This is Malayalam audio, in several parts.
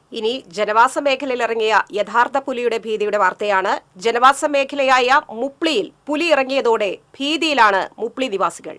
ഇനി ജനവാസ മേഖലയിൽ ഇറങ്ങിയ യഥാർത്ഥ പുലിയുടെ ഭീതിയുടെ വാർത്തയാണ്. ജനവാസ മേഖലയായ മുപ്ലിയിൽ പുലി ഇറങ്ങിയതോടെ ഭീതിയിലാണ് മുപ്ലി നിവാസികൾ.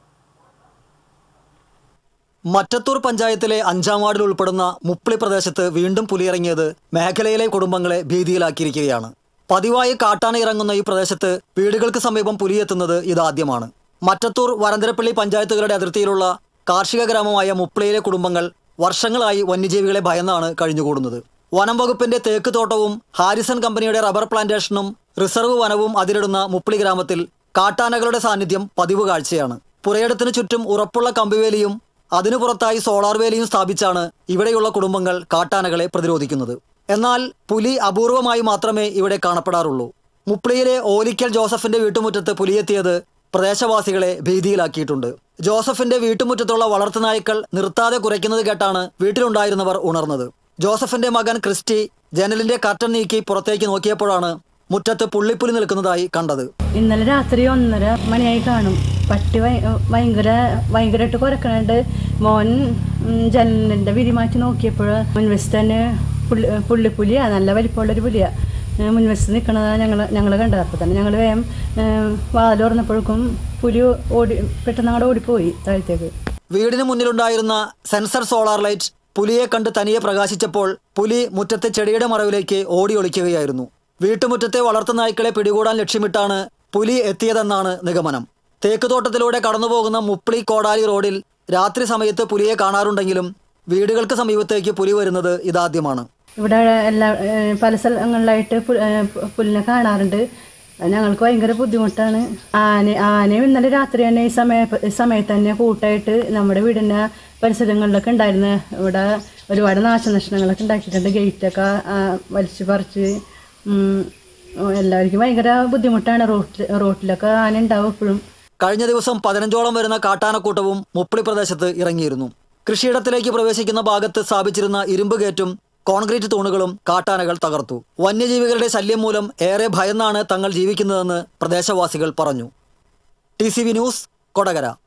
മറ്റത്തൂർ പഞ്ചായത്തിലെ 5-ാം വാർഡിൽ ഉൾപ്പെടുന്ന മുപ്ലി പ്രദേശത്ത് വീണ്ടും പുലിയിറങ്ങിയത് മേഖലയിലെ കുടുംബങ്ങളെ ഭീതിയിലാക്കിയിരിക്കുകയാണ്. പതിവായി കാട്ടാന ഇറങ്ങുന്ന ഈ പ്രദേശത്ത് വീടുകൾക്ക് സമീപം പുലിയെത്തുന്നത് ഇതാദ്യമാണ്. മറ്റത്തൂർ വരന്തരപ്പള്ളി പഞ്ചായത്തുകളുടെ അതിർത്തിയിലുള്ള കാർഷിക ഗ്രാമമായ മുപ്ലിയിലെ കുടുംബങ്ങൾ വർഷങ്ങളായി വന്യജീവികളെ ഭയന്നാണ് കഴിഞ്ഞുകൂടുന്നത്. വനം വകുപ്പിന്റെ തേക്ക് തോട്ടവും ഹാരിസൺ കമ്പനിയുടെ റബ്ബർ പ്ലാന്റേഷനും റിസർവ് വനവും അതിരിടുന്ന മുപ്ലി ഗ്രാമത്തിൽ കാട്ടാനകളുടെ സാന്നിധ്യം പതിവ് കാഴ്ചയാണ്. പുരയിടത്തിന് ചുറ്റും ഉറപ്പുള്ള കമ്പിവേലിയും അതിനു പുറത്തായി സോളാർ വേലിയും സ്ഥാപിച്ചാണ് ഇവിടെയുള്ള കുടുംബങ്ങൾ കാട്ടാനകളെ പ്രതിരോധിക്കുന്നത്. എന്നാൽ പുലി അപൂർവമായി മാത്രമേ ഇവിടെ കാണപ്പെടാറുള്ളൂ. മുപ്ലിയിലെ ഓലിക്കൽ ജോസഫിന്റെ വീട്ടുമുറ്റത്ത് പുലിയെത്തിയത് പ്രദേശവാസികളെ ഭീതിയിലാക്കിയിട്ടുണ്ട്. ജോസഫിന്റെ വീട്ടുമുറ്റത്തുള്ള വളർത്തുനായ്ക്കൾ നിർത്താതെ കുരയ്ക്കുന്നത് കേട്ടാണ് വീട്ടിലുണ്ടായിരുന്നവർ ഉണർന്നത്. ജോസഫിന്റെ മകൻ ക്രിസ്റ്റി ജനലിന്റെ കർട്ടൻ നീക്കി പുറത്തേക്ക് നോക്കിയപ്പോഴാണ് മുറ്റത്ത് പുള്ളിപ്പുലി നിൽക്കുന്നതായി കണ്ടത്. ഇന്നലെ രാത്രി 1:30 മണിയായി കാണും. പട്ടി ഭയങ്കരമായിട്ട് കുരക്കണുണ്ട്. മോൻ ജനലിന്റെ വിരി മാറ്റി നോക്കിയപ്പോൾ മുൻവശത്ത് തന്നെ പുള്ളിപ്പുലിയാ, നല്ല വലിപ്പമുള്ളൊരു പുലിയാ മുൻവശത്ത് നിൽക്കണതാണ് ഞങ്ങൾ കണ്ടത്. അപ്പോൾ തന്നെ ഞങ്ങൾ വേഗം വാതിൽ തുറന്നപ്പോഴേക്കും പുലി പെട്ടെന്ന് അങ്ങോട്ട് ഓടിപ്പോയി താഴത്തേക്ക്. വീടിന് മുന്നിലുണ്ടായിരുന്ന സെൻസർ സോളാർ ലൈറ്റ് പുലിയെ കണ്ട് തനിയെ പ്രകാശിച്ചപ്പോൾ പുലി മുറ്റത്തെ ചെടിയുടെ മറവിലേക്ക് ഓടി ഒളിക്കുകയായിരുന്നു. വീട്ടുമുറ്റത്തെ വളർത്തുനായ്ക്കളെ പിടികൂടാൻ ലക്ഷ്യമിട്ടാണ് പുലി എത്തിയതെന്നാണ് നിഗമനം. തേക്കുതോട്ടത്തിലൂടെ കടന്നുപോകുന്ന മുപ്ലി കോടാലി റോഡിൽ രാത്രി സമയത്ത് പുലിയെ കാണാറുണ്ടെങ്കിലും വീടുകൾക്ക് സമീപത്തേക്ക് പുലി വരുന്നത് ഇതാദ്യമാണ്. ഇവിടെ പല സ്ഥലങ്ങളിലായിട്ട് പുലിനെ കാണാറുണ്ട്. ഞങ്ങൾക്ക് ഭയങ്കര ബുദ്ധിമുട്ടാണ്. ആനയും ഇന്നലെ രാത്രി തന്നെ ഈ സമയത്ത് തന്നെ കൂട്ടായിട്ട് നമ്മുടെ വീടിൻ്റെ പരിസരങ്ങളിലൊക്കെ ഉണ്ടായിരുന്നു. ഇവിടെ ഒരുപാട് നാശനഷ്ടങ്ങളൊക്കെ ഉണ്ടാക്കിയിട്ടുണ്ട്. ഗേറ്റൊക്കെ വലിച്ചു പറിച്ച് എല്ലാവർക്കും ഭയങ്കര ബുദ്ധിമുട്ടാണ്. റോട്ടിലൊക്കെ ആന ഉണ്ടാവും എപ്പോഴും. കഴിഞ്ഞ ദിവസം 15ഓളം വരുന്ന കാട്ടാനക്കൂട്ടവും മുപ്ലി പ്രദേശത്ത് ഇറങ്ങിയിരുന്നു. കൃഷിയിടത്തിലേക്ക് പ്രവേശിക്കുന്ന ഭാഗത്ത് സ്ഥാപിച്ചിരുന്ന ഇരുമ്പ് ഗേറ്റും കോൺക്രീറ്റ് തൂണുകളും കാട്ടാനകൾ തകർത്തു. വന്യജീവികളുടെ ശല്യം മൂലം ഏറെ ഭയന്നാണ് തങ്ങൾ ജീവിക്കുന്നതെന്ന് പ്രദേശവാസികൾ പറഞ്ഞു. TCV news, Kodakara.